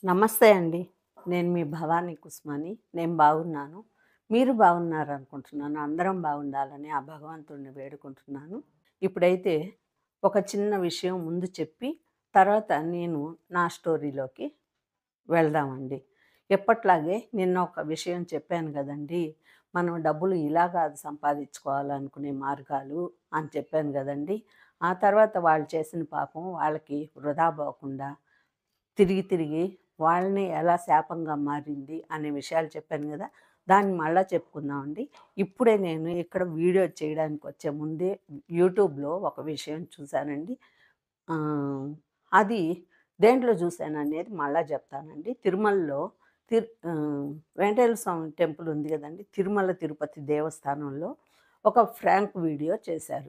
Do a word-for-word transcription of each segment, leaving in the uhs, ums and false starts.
నమస్తే అండి. నేను మీ భవానీ కుస్మాని. నేను బాగున్నాను. మీరు బాగున్నారనుకుంటున్నాను. అందరం బాగుండాలని ఆ భగవంతుడిని వేడుకుంటున్నాను. ఇప్పుడైతే ఒక చిన్న విషయం ముందు చెప్పి, తర్వాత నేను నా స్టోరీలోకి వెళ్దామండి. ఎప్పట్లాగే నిన్న ఒక విషయం చెప్పాను గదండీ! మనం డబ్బులు ఇలా కాదు సంపాదించుకోవాలనుకునే మార్గాలు అని చెప్పాను గదండీ! ఆ తర్వాత వాళ్ళు చేసిన పాపం వాళ్ళకి వృధా పోకుండా తిరిగి తిరిగి వాళ్ళని ఎలా శాపంగా మారింది అనే విషయాలు చెప్పాను గదా! దాన్ని మళ్ళా చెప్పుకుందామండి. ఇప్పుడే నేను ఇక్కడ వీడియో చేయడానికి వచ్చే ముందే యూట్యూబ్‌లో ఒక విషయం చూశానండి. ఆహ్, అది దేంట్లో చూశాననేది మళ్ళా చెప్తానండి. తిరుమలలో తిర్ ఆహ్, వెంకటేశ్వర స్వామి టెంపుల్ ఉంది గదండీ! తిరుమల తిరుపతి దేవస్థానంలో ఒక ఫ్రాంక్ వీడియో చేశారు.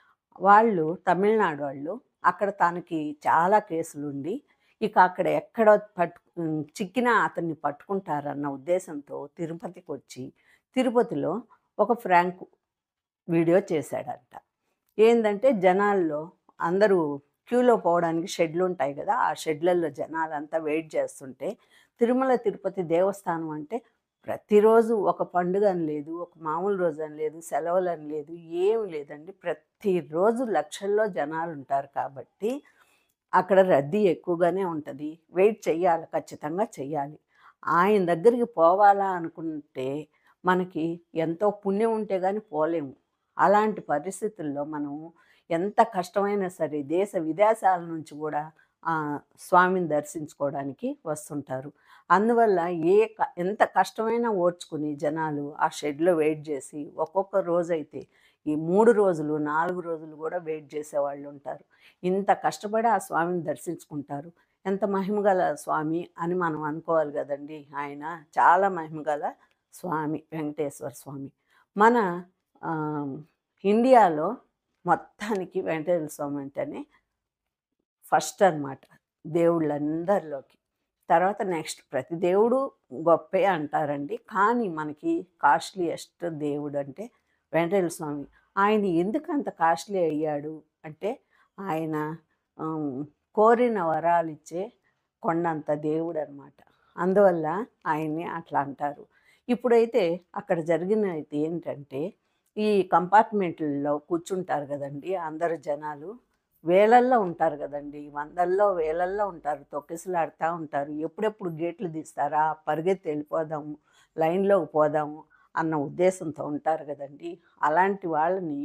వాళ్ళు తమిళనాడు వాళ్ళు. అక్కడ తనకి చాలా కేసులుండి, ఇక అక్కడ ఎక్కడ పట్టు హ్మ్, చిక్కినా అతన్ని పట్టుకుంటారన్న ఉద్దేశంతో తిరుపతికొచ్చి, తిరుపతిలో ఒక ఫ్రాంక్ వీడియో చేశాడంట. ఏందంటే జనాల్లో అందరూ క్యూలో పోవడానికి షెడ్‌లుంటాయి గదా! ఆ షెడ్‌లలో జనాలంతా వెయిట్ చేస్తుంటే, తిరుమల తిరుపతి దేవస్థానం అంటే ప్రతిరోజు ఒక పండుగని లేదు, ఒక మామూలు రోజని లేదు, సెలవులని లేదు, ఏమి లేదండి. ప్రతిరోజు లక్షల్లో జనాలుంటారు కాబట్టి, అక్కడ రద్దీ ఎక్కువగానే ఉంటది. వెయిట్ చెయ్యాలి, ఖచ్చితంగా చెయ్యాలి. ఆయన దగ్గరికి పోవాలా అనుకుంటే, మనకి ఎంతో పుణ్యం ఉంటే గాని పోలేము. అలాంటి పరిస్థితుల్లో మనం ఎంత కష్టమైనా సరే దేశ విదేశాల నుంచి గూడా ఆ స్వామిని దర్శించుకోవడానికి వస్తుంటారు. అందువల్ల ఏ క ఎంత కష్టమైనా ఓర్చుకుని జనాలు ఆ షెడ్‌లో వెయిట్ జేసి, ఒక్కొక్క రోజైతే ఈ మూడు రోజులు, నాలుగు రోజులు గూడా వెయిట్ జేసేవాళ్ళుంటారు. ఇంత కష్టపడి ఆ స్వామిని దర్శించుకుంటారు. ఎంత మహిమగల స్వామి అని మనం అనుకోవాలి గదండీ! ఆయన చాలా మహిమగల స్వామి వెంకటేశ్వర స్వామి. మన ఆహ్, ఇండియాలో మొత్తానికి వెంకటేశ్వర స్వామి అంటేనే ఫస్ట్ అనమాట దేవుళ్ళందరిలోకి. తర్వాత నెక్స్ట్ ప్రతి దేవుడు గొప్పే అంటారండి. కానీ మనకి కాస్ట్‌లీయెస్ట్ దేవుడంటే వెంకటేశ్వర స్వామి. ఆయన ఎందుకంత కాస్ట్‌లీ అయ్యాడు అంటే ఆయన ఆహ్, కోరిన వరాలిచ్చే కొండంత దేవుడనమాట. అందువల్ల ఆయన్ని అట్లా అంటారు. ఇప్పుడైతే అక్కడ జరిగినది ఏంటంటే ఈ కంపార్ట్మెంట్‌లలో కూర్చుంటారు గదండీ! అందరు జనాలు. వేలల్లో ఉంటారు గదండీ! వందల్లో, వేలల్లో ఉంటారు. తొక్కిసలాడుతా ఉంటారు. ఎప్పుడెప్పుడు గేట్లు తీస్తారా? పరిగెత్తి ఎళ్ళిపోదాము, లైన్‌లోకి పోదాము అన్న ఉద్దేశంతో ఉంటారు గదండీ! అలాంటి వాళ్ళని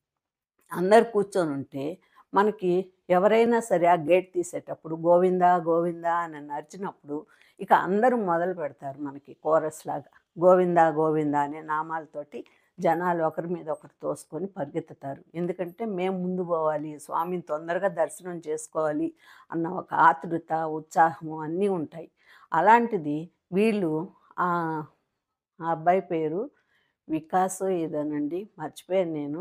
అందరూ కూర్చొనుంటే, మనకి ఎవరైనా సరే ఆ గేట్ తీసేటప్పుడు గోవిందా, గోవిందా అని అరిచినప్పుడు, ఇక అందరూ మొదలు పెడతారు మనకి కోరస్‌లాగా. గోవిందా, గోవిందా అనే నామాలతోటి జనాలు ఒకరి మీద ఒకరు తోసుకొని పరిగెత్తుతారు. ఎందుకంటే, మేము ముందు పోవాలి, స్వామిని తొందరగా దర్శనం చేసుకోవాలి అన్న ఒక ఆతృత, ఉత్సాహము అన్నీ ఉంటాయి. అలాంటిది వీళ్ళు ఆహ్, ఆ అబ్బాయి పేరు వికాసో ఏదోనండి మర్చిపోయాను నేను.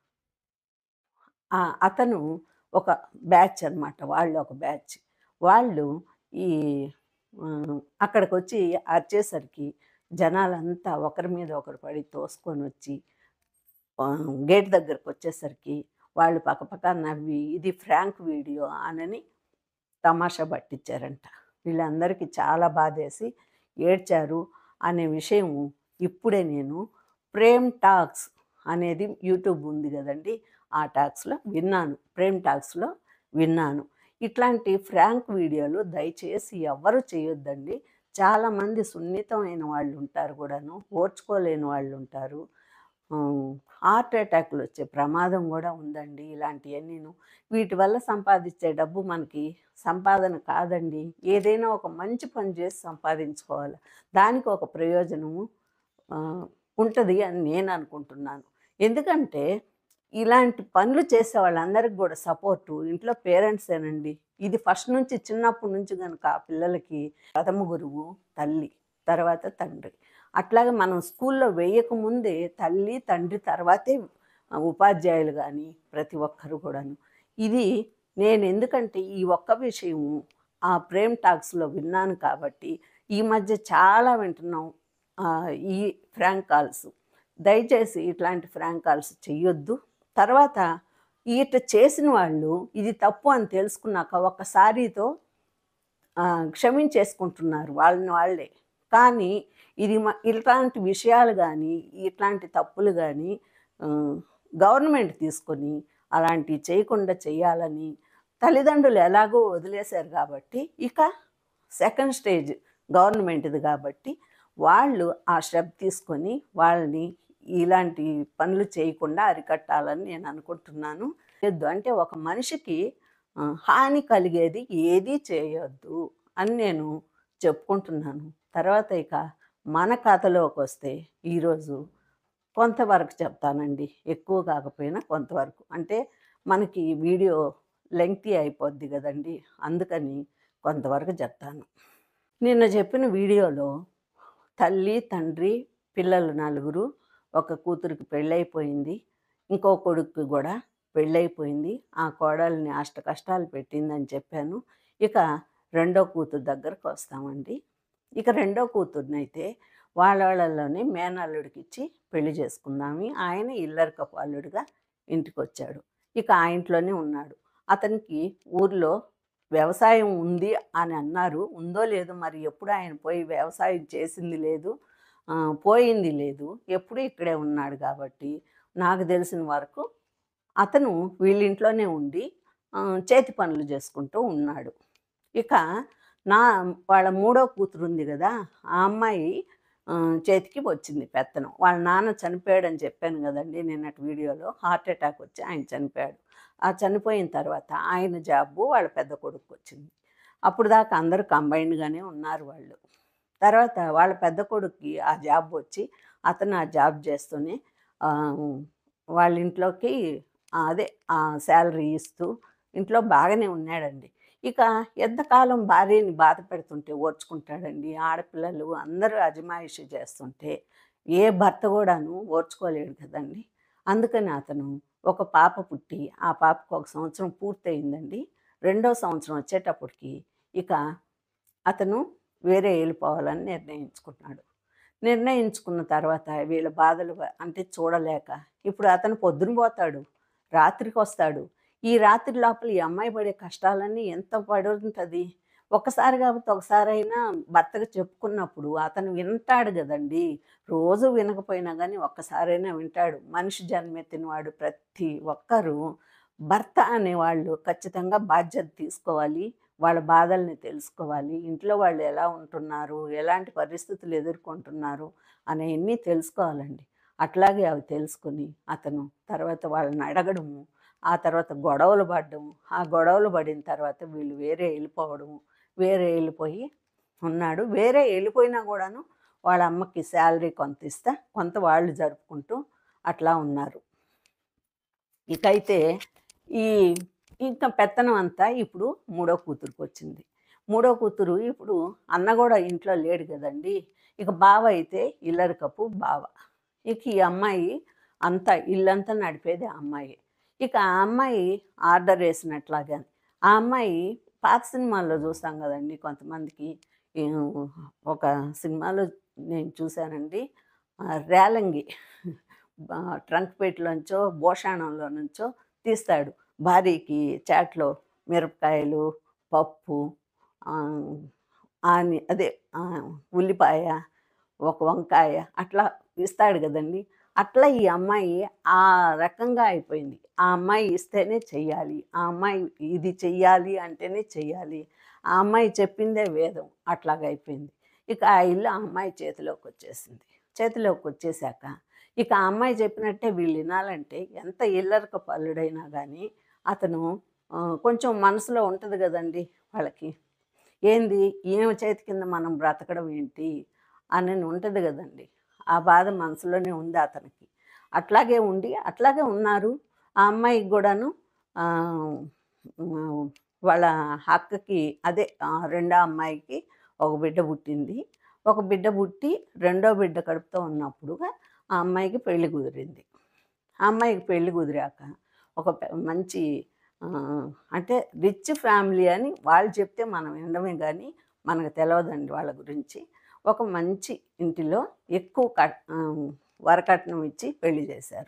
ఆ! అతను ఒక బ్యాచ్ అనమాట. వాళ్ళు ఒక బ్యాచ్. వాళ్ళు ఈ ఆహ్, అక్కడికొచ్చి అరిచేసరికి జనాలంతా ఒకరి మీద ఒకరు పడి తోసుకొనొచ్చి ఆహ్, గేట్ దగ్గరకొచ్చేసరికి వాళ్ళు పకపక నవ్వి ఇది ఫ్రాంక్ వీడియో అనని తమాషా పట్టించారంట. వీళ్ళందరికీ చాలా బాధేసి ఏడ్చారు అనే విషయం ఇప్పుడే నేను 'ప్రేమ్ టాక్స్' అనేది యూట్యూబ్ ఉంది గదండీ! ఆ టాక్స్‌లో విన్నాను. 'ప్రేమ్ టాక్స్‌లో' విన్నాను. ఇట్లాంటి ఫ్రాంక్ వీడియోలు దయచేసి ఎవ్వరు చేయొద్దండి. చాలామంది సున్నితమైన వాళ్ళుంటారు గూడాను. ఓర్చుకోలేని వాళ్ళుంటారు. హ్మ్. హార్ట్ అటాక్‌లొచ్చే ప్రమాదం గూడా ఉందండి ఇలాంటియన్నీను. వీటి వల్ల సంపాదిచ్చే డబ్బు మనకి సంపాదన కాదండి. ఏదైనా ఒక మంచి పని జేసి సంపాదించుకోవాలి. దానికి ఒక ప్రయోజనము ఆహ్, ఉంటది అని నేననుకుంటున్నాను. ఎందుకంటే, ఇలాంటి పనులు చేసే వాళ్ళందరికి గూడా సపోర్టు ఇంట్లో పేరెంట్సేనండి. ఇది ఫస్ట్ నుంచి చిన్నప్పటి నుంచి గనక ఆ పిల్లలకి ప్రథమ గురువు తల్లి, తర్వాత తండ్రి. అట్లాగే మనం స్కూల్లో వేయకముందే తల్లి, తండ్రి తర్వాతే ఆహ్, ఉపాధ్యాయులు గాని, ప్రతి ఒక్కరు కూడాను. ఇది నేనెందుకంటే ఈ ఒక్క విషయము ఆ 'ప్రేమ్ టాక్స్‌లో' విన్నాను కాబట్టి, ఈ మధ్య చాలా వింటున్నాం. ఆహ్, ఈ ఫ్రాంక్ కాల్స్. దయచేసి ఇట్లాంటి ఫ్రాంక్ కాల్స్ చెయ్యొద్దు. తర్వాత ఇట చేసిన వాళ్ళు ఇది తప్పు అని తెలుసుకున్నాక ఒక్క సారీతో క్షమించేసుకుంటున్నారు వాళ్ళని వాళ్ళే. కానీ ఇది మ ఇట్లాంటి విషయాలు గానీ, ఇట్లాంటి తప్పులు గానీ గవర్నమెంట్ తీసుకొని అలాంటివి చేయకుండా చెయ్యాలని తల్లిదండ్రులు ఎలాగో వదిలేశారు కాబట్టి, ఇక సెకండ్ స్టేజ్ గవర్నమెంట్‌ది కాబట్టి, వాళ్ళు ఆ స్టెప్ తీసుకొని వాళ్ళని ఇలాంటి పనులు చేయకుండా అరికట్టాలని నేను అనుకుంటున్నాను. యొద్దు అంటే ఒక మనిషికి ఆహ్, హాని కలిగేది ఏదీ చేయొద్దు అని నేను చెప్పుకుంటున్నాను. తర్వాత ఇక మన కథలోకొస్తే ఈరోజు కొంతవరకు చెప్తానండి. ఎక్కువ కాకపోయినా కొంతవరకు. అంటే మనకి వీడియో లెంగ్తీ అయిపోద్ది గదండీ! అందుకని కొంతవరకు చెప్తాను. నిన్న చెప్పిన వీడియోలో తల్లి, తండ్రి, పిల్లలు నలుగురు, ఒక కూతురికి పెళ్ళైపోయింది. ఇంకో కొడుక్కి గూడా పెళ్ళైపోయింది. ఆ కోడల్ని అష్ట కష్టాలు పెట్టిందని చెప్పాను. ఇక రెండో కూతురు దగ్గరకొస్తామండి. ఇక రెండో కూతురినైతే వాళ్ళోళ్ళలోనే మేనల్లుడికిచ్చి పెళ్లి చేసుకుందామని ఆయన ఇల్లరికపు అల్లుడుగా ఇంటికొచ్చాడు. ఇక ఆ ఇంట్లోనే ఉన్నాడు. అతనికి ఊర్లో వ్యవసాయం ఉంది అని అన్నారు. ఉందో లేదో మరి ఎప్పుడు ఆయన పోయి వ్యవసాయం చేసింది లేదు. ఆహ్, పోయింది లేదు. ఎప్పుడూ ఇక్కడే ఉన్నాడు కాబట్టి నాకు తెలిసిన వరకు అతను వీళ్ళింట్లోనే ఉండి ఆహ్, చేతి పనులు చేసుకుంటూ ఉన్నాడు. ఇక నా వాళ్ళ మూడో కూతురుంది గదా! ఆ అమ్మాయి ఆహ్, చేతికి వచ్చింది పెత్తనం. వాళ్ళ నాన్న చనిపోయాడని చెప్పాను గదండీ నిన్నటి వీడియోలో. హార్ట్ అటాక్ వచ్చి ఆయన చనిపోయాడు. ఆ చనిపోయిన తర్వాత ఆయన జాబు వాళ్ళ పెద్ద కొడుక్కొచ్చింది. అప్పుడు దాకా అందరూ కంబైన్డ్‌గానే ఉన్నారు వాళ్ళు. తర్వాత వాళ్ళ పెద్ద కొడుక్కి ఆ జాబ్ వచ్చి అతను ఆ జాబ్ చేస్తూనే ఆహ్, వాళ్ళ ఇంట్లోకి అదే ఆ శాలరీ ఇస్తూ ఇంట్లో బాగానే ఉన్నాడండి. ఇక ఎంతకాలం భార్యని బాధ పెడుతుంటే ఓర్చుకుంటాడండి. ఆడపిల్లలు అందరూ అజమాయిషీ చేస్తుంటే ఏ భర్త కూడాను ఓర్చుకోలేడు కదండీ! అందుకని అతను ఒక పాప పుట్టి, ఆ పాపకు ఒక సంవత్సరం పూర్తయిందండి. రెండో సంవత్సరం వచ్చేటప్పటికి ఇక అతను వేరే వెళ్ళిపోవాలని నిర్ణయించుకున్నాడు. నిర్ణయించుకున్న తర్వాత వీళ్ళ బాధలు అంటే చూడలేక ఇప్పుడు అతను పొద్దున పోతాడు, రాత్రికొస్తాడు. ఈ రాత్రి లోపల ఈ అమ్మాయి పడే కష్టాలన్నీ ఎంత పడుంటది. ఒక్కసారి కాకపోతే ఒకసారైనా భర్తకు చెప్పుకున్నప్పుడు అతను వింటాడు గదండీ! రోజు వినకపోయినా గానీ ఒక్కసారైనా వింటాడు. మనిషి జన్మెత్తినవాడు ప్రతి ఒక్కరూ భర్త అనేవాళ్ళు ఖచ్చితంగా బాధ్యత తీసుకోవాలి. వాళ్ళ బాధల్ని తెలుసుకోవాలి. ఇంట్లో వాళ్ళు ఎలా ఉంటున్నారు, ఎలాంటి పరిస్థితులు ఎదుర్కొంటున్నారు అనేయన్నీ తెలుసుకోవాలండి. అట్లాగే అవి తెలుసుకొని అతను తర్వాత వాళ్ళని అడగడము, ఆ తర్వాత గొడవలు పడడము, ఆ గొడవలు పడిన తర్వాత వీళ్ళు వేరే వెళ్ళిపోవడము, వేరే వెళ్ళిపోయి ఉన్నాడు. వేరే వెళ్ళిపోయినా కూడాను వాళ్ళ అమ్మకి శాలరీ కొంత ఇస్తా, కొంత వాళ్ళు జరుపుకుంటూ అట్లా ఉన్నారు. ఇకైతే ఈ ఇంకా పెత్తనం అంతా ఇప్పుడు మూడో కూతురికొచ్చింది. మూడో కూతురు ఇప్పుడు అన్న గూడా ఇంట్లో లేడు గదండీ! ఇక బావ అయితే ఇల్లరికపు బావ. ఇక ఈ అమ్మాయి అంతా ఇల్లంతా నడిపేది ఆ అమ్మాయే. ఇక ఆ అమ్మాయి ఆర్డర్ ఏసినట్లాగా ఆ అమ్మాయి పాత సినిమాల్లో చూస్తాం గదండీ కొంతమందికి ఏం ఒక సినిమాలో నేను చూశానండి. ఆహ్, రేలంగి ఆహ్, ట్రంక్ పెట్టెలోంచో, భోషాణంలో నుంచో తీస్తాడు. భార్యకి చాట్‌లో మిరపకాయలు, పప్పు, ఆహ్, ఆని అదే ఆహ్, ఉల్లిపాయ, ఒక వంకాయ అట్లా ఇస్తాడు గదండీ! అట్లా ఈ అమ్మాయి ఆ రకంగా అయిపోయింది. ఆ అమ్మాయి ఇస్తేనే చెయ్యాలి. ఆ అమ్మాయి ఇది చెయ్యాలి అంటేనే చెయ్యాలి. ఆ అమ్మాయి చెప్పిందే వేదం అట్లాగయిపోయింది. ఇక ఆ ఇల్లు ఆ అమ్మాయి చేతిలోకొచ్చేసింది. చేతిలోకొచ్చేసాక ఇక ఆ అమ్మాయి చెప్పినట్టే వీళ్ళు వినాలంటే ఎంత ఇల్లరికపు అల్లుడైనా గానీ అతను ఆహ్, కొంచెం మనసులో ఉంటది గదండీ వాళ్ళకి. ఏంది ఈమె చేతి కింద మనం బ్రతకడం ఏంటి అని ఉంటది గదండీ. ఆ బాధ మనసులోనే ఉంది అతనికి. అట్లాగే ఉండి అట్లాగే ఉన్నారు. ఆ అమ్మాయికి గూడాను ఆహ్, హ్మ్. వాళ్ళ అక్కకి అదే ఆహ్, రెండో అమ్మాయికి ఒక బిడ్డ పుట్టింది. ఒక బిడ్డ పుట్టి రెండో బిడ్డ కడుపుతో ఉన్నప్పుడుగా ఆ అమ్మాయికి పెళ్లి కుదిరింది. ఆ అమ్మాయికి పెళ్లి కుదిరాక ఒక పె మంచి ఆహ్, అంటే రిచ్ ఫ్యామిలీ అని వాళ్ళు చెప్తే మనం వినడమే గానీ మనకు తెలవదండి వాళ్ళ గురించి. ఒక మంచి ఇంటిలో ఎక్కువ కట్ ఆహ్, వరకట్నం ఇచ్చి పెళ్లి చేశారు.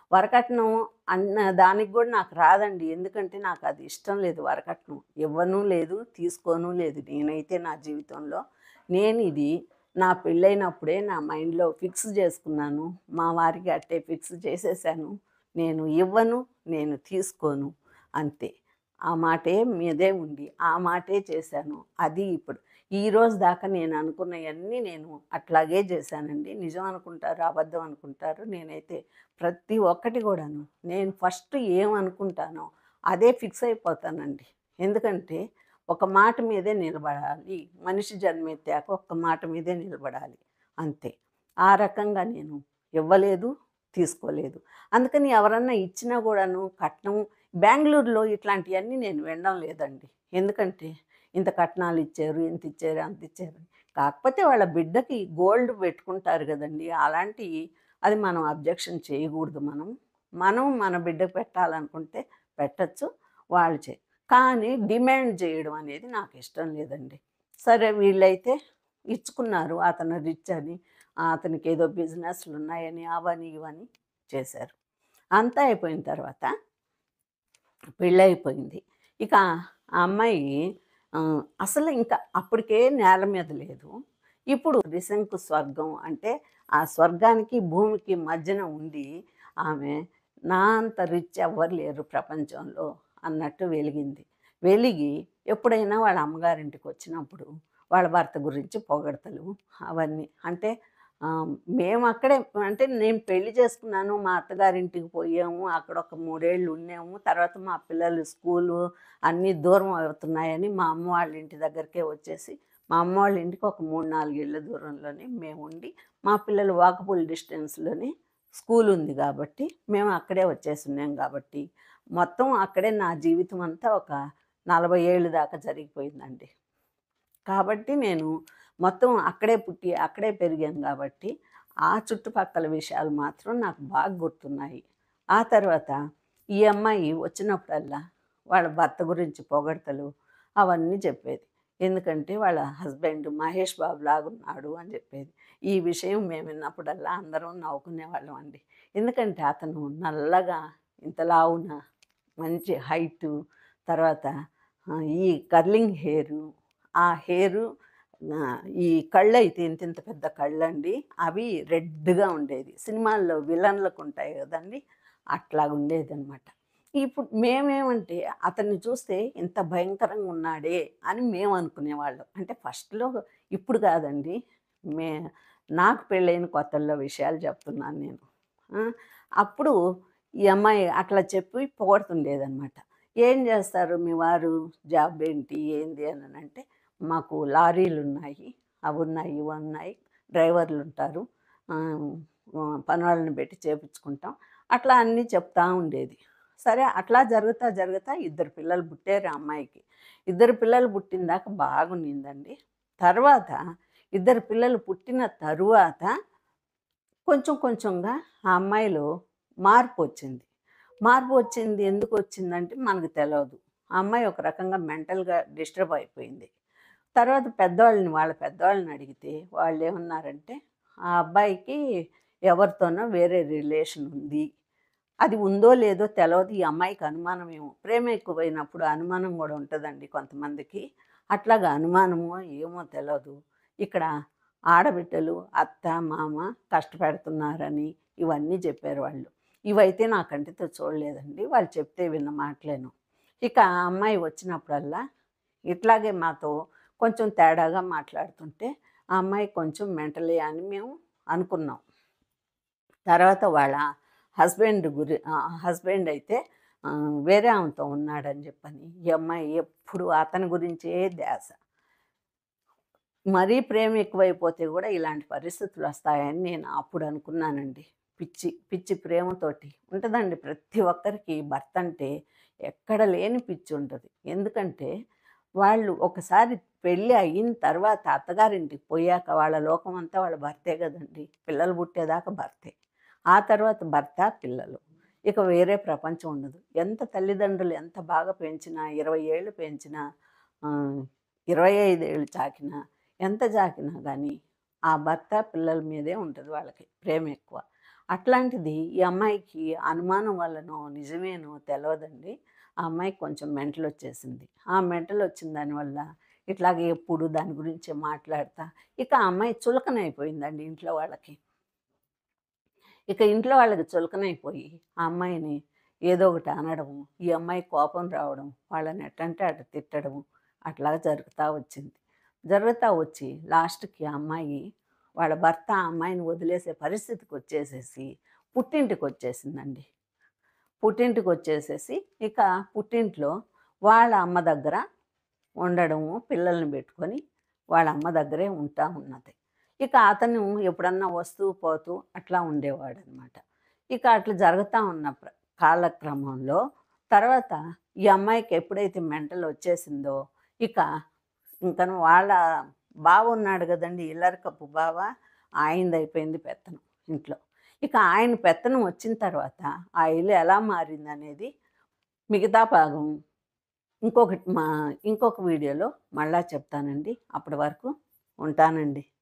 వరకట్నం అన్న దానికి కూడా నాకు రాదండి. ఎందుకంటే నాకు అది ఇష్టం లేదు వరకట్నం. ఇవ్వను లేదు, తీసుకోను లేదు నేనైతే నా జీవితంలో. నేను ఇది నా పెళ్ళైనప్పుడే నా మైండ్‌లో ఫిక్స్ చేసుకున్నాను. మా వారికి అట్టే ఫిక్స్ చేసేసాను. నేను ఇవ్వను, నేను తీసుకోను అంతే. ఆ మాటే మీదే ఉండి, ఆ మాటే చేశాను. అది ఇప్పుడు ఈరోజు దాకా నేను అనుకున్నయన్నీ నేను అట్లాగే చేశానండి. నిజం అనుకుంటారు, అబద్ధం అనుకుంటారు. నేనైతే ప్రతి ఒక్కటి కూడాను నేను ఫస్ట్ ఏమనుకుంటానో అదే ఫిక్స్ అయిపోతానండి. ఎందుకంటే ఒక మాట మీదే నిలబడాలి. మనిషి జన్మెత్తాక ఒక్క మాట మీదే నిలబడాలి అంతే. ఆ రకంగా నేను ఇవ్వలేదు, తీసుకోలేదు. అందుకని ఎవరన్నా ఇచ్చినా కూడాను కట్నం బెంగుళూరులో ఇట్లాంటియన్నీ నేను వినడం లేదండి. ఎందుకంటే ఇంత కట్నాలు ఇచ్చారు, ఇంత ఇచ్చారు, అంత ఇచ్చారు. కాకపోతే వాళ్ళ బిడ్డకి గోల్డ్ పెట్టుకుంటారు గదండీ! అలాంటియి అది మనం అబ్జెక్షన్ చేయకూడదు మనం. మనం మన బిడ్డకు పెట్టాలనుకుంటే పెట్టొచ్చు. వాళ్ళు చే కానీ డిమాండ్ చేయడం అనేది నాకిష్టం లేదండి. సరే వీళ్ళైతే ఇచ్చుకున్నారు. అతను రిచ్ అని, అతనికేదో బిజినెస్‌లున్నాయని, అవని, ఇవని చేశారు. అంతా అయిపోయిన తర్వాత పెళ్ళయిపోయింది. ఇక ఆ అమ్మాయి ఆహ్, అసలు ఇంకా అప్పటికే నేల మీద లేదు. ఇప్పుడు త్రిశంకు స్వర్గం అంటే ఆ స్వర్గానికి, భూమికి మధ్యన ఉండి ఆమె నా అంత రిచ్ ఎవ్వరు లేరు ప్రపంచంలో అన్నట్టు వెలిగింది. వెలిగి ఎప్పుడైనా వాళ్ళ అమ్మగారింటికొచ్చినప్పుడు వాళ్ళ భర్త గురించి పొగడ్తలు అవన్నీ. అంటే ఆహ్, మేమక్కడే అంటే నేను పెళ్లి చేసుకున్నాను. మా అత్తగారింటికి పోయాము. అక్కడ ఒక మూడు ఏళ్ళు ఉన్నాము. తర్వాత మా పిల్లలు స్కూలు అన్నీ దూరం అవుతున్నాయని మా అమ్మ వాళ్ళ ఇంటి దగ్గరికే వచ్చేసి, మా అమ్మ వాళ్ళ ఇంటికి ఒక మూడు, నాలుగు ఇళ్ళ దూరంలోనే మేముండి, మా పిల్లలు వాకబుల్ డిస్టెన్స్‌లోనే స్కూల్ ఉంది గాబట్టి, మేము అక్కడే వచ్చేసున్నాం గాబట్టి, మొత్తం అక్కడే నా జీవితం అంతా ఒక నలభై ఏళ్ళు దాకా జరిగిపోయిందండి. కాబట్టి నేను మొత్తం అక్కడే పుట్టి, అక్కడే పెరిగాను గాబట్టి, ఆ చుట్టుపక్కల విషయాలు మాత్రం నాకు బాగా గుర్తున్నాయి. ఆ తర్వాత ఈ అమ్మాయి వచ్చినప్పుడల్లా వాళ్ళ భర్త గురించి పొగడ్తలు అవన్నీ చెప్పేది. ఎందుకంటే వాళ్ళ హస్బెండ్ మహేష్ బాబు లాగున్నాడు అని చెప్పేది. ఈ విషయం మేము విన్నప్పుడల్లా అందరం నవ్వుకునేవాళ్ళం అండి. ఎందుకంటే అతను నల్లగా, ఇంత లావున, మంచి హైటు, తర్వాత ఆహ్, ఈ కర్లింగ్ హెయిరు, ఆ హెయిరు ఆహ్, ఈ కళ్ళైతే ఇంతింత పెద్ద కళ్ళండి. అవి రెడ్‌గా ఉండేది. సినిమాల్లో విలన్‌లకుంటాయి గదండీ! అట్లాగుండేదనమాట. ఇప్పుడు మేమేమంటే అతన్ని చూస్తే ఇంత భయంకరంగా ఉన్నాడే అని మేము అనుకునేవాళ్ళం. అంటే ఫస్ట్‌లో ఇప్పుడు కాదండి. మే నాకు పెళ్ళైన కొత్తల్లో విషయాలు చెప్తున్నాను నేను. ఆ! అప్పుడు ఈ అమ్మాయి అట్లా చెప్పి పొగడుతుండేదనమాట. "ఏం చేస్తారు మీ వారు? జాబ్ ఏంటి? ఏంది?" అననంటే, "మాకు లారీలున్నాయి. అవున్నాయి, ఇవున్నాయి. డ్రైవర్లుంటారు. ఆహ్, ఆహ్, పనోళ్ళని పెట్టి చేపిచ్చుకుంటాం." అట్లా అన్నీ చెప్తా ఉండేది. సరే అట్లా జరుగుతా, జరుగుతా ఇద్దరు పిల్లలు పుట్టారు ఆ అమ్మాయికి. ఇద్దరు పిల్లలు పుట్టిందాక బాగుండిందండి. తర్వాత ఇద్దరు పిల్లలు పుట్టిన తరువాత కొంచెం కొంచెంగా ఆ అమ్మాయిలో మార్పొచ్చింది. మార్పు వచ్చింది ఎందుకొచ్చిందంటే మనకు తెలవదు. ఆ అమ్మాయి ఒక రకంగా మెంటల్‌గా డిస్టర్బ్ అయిపోయింది. తర్వాత పెద్దోళ్ళని వాళ్ళ పెద్దోళ్ళని అడిగితే వాళ్ళేమన్నారంటే, "ఆ అబ్బాయికి ఎవరితోనో వేరే రిలేషన్ ఉంది. అది ఉందో లేదో తెలవదు. ఈ అమ్మాయికి అనుమానమేమో." ప్రేమ ఎక్కువైనప్పుడు అనుమానం గూడా ఉంటదండి కొంతమందికి. అట్లాగా అనుమానమో ఏమో తెలవదు. ఇక్కడ ఆడబిడ్డలు, అత్త, మామ కష్టపెడుతున్నారని ఇవన్నీ జెప్పారు వాళ్ళు. ఇవైతే నా కంటితో చూడలేదండి. వాళ్ళు చెప్తే విన్న మాటలేను. ఇక ఆ అమ్మాయి వచ్చినప్పుడల్లా ఇట్లాగే మాతో కొంచెం తేడాగా మాట్లాడుతుంటే, ఆ అమ్మాయి కొంచెం మెంటలే అని మేము అనుకున్నాం. తర్వాత వాళ్ళ హస్బెండ్ గురి ఆహ్, హస్బెండ్ అయితే ఆహ్, వేరే ఆమెతో ఉన్నాడని జెప్పని, ఈ అమ్మాయి ఎప్పుడు అతని గురించే ధ్యాస. మరీ ప్రేమ ఎక్కువైపోతే గూడా ఇలాంటి పరిస్థితులొస్తాయని నేను అప్పుడు అనుకున్నానండి. పిచ్చి, పిచ్చి ప్రేమతోటి ఉంటదండి ప్రతి ఒక్కరికి భర్తంటే ఎక్కడ లేని పిచ్చుంటది. ఎందుకంటే, వాళ్ళు ఒకసారి పెళ్లి అయిన తర్వాత అత్తగారింటికి పోయాక వాళ్ళ లోకమంతా వాళ్ళ భర్తే గదండీ! పిల్లలు పుట్టేదాకా భర్తే. ఆ తర్వాత భర్త, పిల్లలు. ఇక వేరే ప్రపంచం ఉండదు. ఎంత తల్లిదండ్రులు ఎంత బాగా పెంచినా, ఇరవై ఏళ్ళు పెంచినా, ఆహ్, ఇరవై ఐదు ఏళ్ళు చాకినా, ఎంత చాకినా గానీ, ఆ భర్త, పిల్లల మీదే ఉంటది వాళ్ళకి ప్రేమెక్కువ. అట్లాంటిది ఈ అమ్మాయికి అనుమానం వల్లనో, నిజమేనో తెలవదండి. ఆ అమ్మాయికి కొంచెం మెంటలొచ్చేసింది. ఆ మెంటలొచ్చిన దానివల్ల ఇట్లాగే ఎప్పుడు దాని గురించే మాట్లాడతా, ఇక ఆ అమ్మాయి చులకనైపోయిందండి ఇంట్లో వాళ్ళకి. ఇక ఇంట్లో వాళ్ళకి చులకనైపోయి, ఆ అమ్మాయిని ఏదో ఒకటి అనడము, ఈ అమ్మాయికి కోపం రావడం, వాళ్ళని ఎట్టంటే అటు తిట్టడము, అట్లాగా జరుగుతా వచ్చింది. జరుగుతా వచ్చి లాస్ట్‌కి ఆ అమ్మాయి వాళ్ళ భర్త ఆ అమ్మాయిని వదిలేసే పరిస్థితికొచ్చేసేసి పుట్టింటికొచ్చేసిందండి. పుట్టింటికొచ్చేసేసి ఇక పుట్టింట్లో వాళ్ళ అమ్మ దగ్గర ఉండడము, పిల్లల్ని పెట్టుకొని వాళ్ళ అమ్మ దగ్గరే ఉంటా ఉన్నది. ఇక అతను ఎప్పుడన్నా వస్తూ, పోతూ అట్లా ఉండేవాడనమాట. ఇక అట్లా జరుగుతా ఉన్న ప్ర కాలక్రమంలో తర్వాత ఈ అమ్మాయికి ఎప్పుడైతే మెంటలొచ్చేసిందో, ఇక ఇంకను వాళ్ళ బావ ఉన్నాడు గదండీ! ఇల్లరికపు బావ, ఆయనదయిపోయింది పెత్తనం ఇంట్లో. ఇక ఆయన పెత్తనం వచ్చిన తర్వాత ఆ ఇల్లు ఎలా మారిందనేది మిగతా భాగం ఇంకొకటి మా ఇంకొక వీడియోలో మళ్ళా చెప్తానండి. అప్పటి వరకు ఉంటానండి.